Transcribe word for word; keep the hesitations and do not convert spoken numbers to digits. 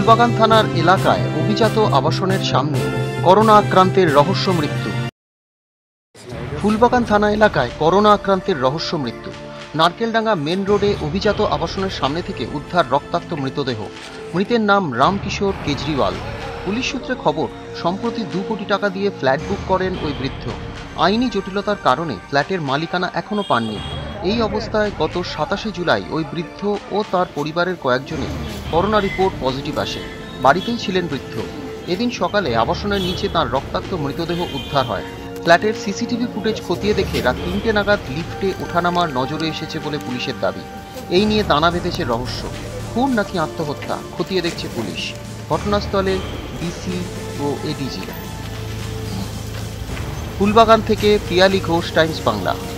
ফুলবাগান থানার এলাকায় অভিজাত আবাসনের সামনে করোনা আক্রান্তের রহস্য মৃত্যু। ফুলবাগান থানা এলাকায় করোনা আক্রান্তের রহস্য মৃত্যু। নারকেলডাঙ্গা মেন রোডে অভিজাত আবাসনের সামনে থেকে উদ্ধার রক্তাক্ত মৃতদেহ। মৃতের নাম রামকিশোর কেজরিওয়াল। পুলিশ সূত্রে খবর, সম্প্রতি দু কোটি টাকা দিয়ে ফ্ল্যাট বুক করেন ওই বৃদ্ধ। আইনি জটিলতার কারণে ফ্ল্যাটের মালিকানা এখনও পাননি। এই অবস্থায় গত সাতাশে জুলাই ওই বৃদ্ধ ও তার পরিবারের কয়েকজনের করোনা রিপোর্ট পজিটিভ আসে। বাড়িতেই ছিলেন বৃদ্ধ। এদিন সকালে আবাসনের নিচে তার রক্তাক্ত মৃতদেহ উদ্ধার হয়। ফ্ল্যাটের সিসিটিভি ফুটেজ খতিয়ে দেখে রাত তিনটে নাগাদ লিফটে ওঠানামার নজরে এসেছে বলে পুলিশের দাবি। এই নিয়ে দানা বেঁধেছে রহস্য। খুন নাকি আত্মহত্যা খতিয়ে দেখছে পুলিশ। ঘটনাস্থলে ডিসি ও এডিজি। ফুলবাগান থেকে পিয়ালি ঘোষ, টাইমস বাংলা।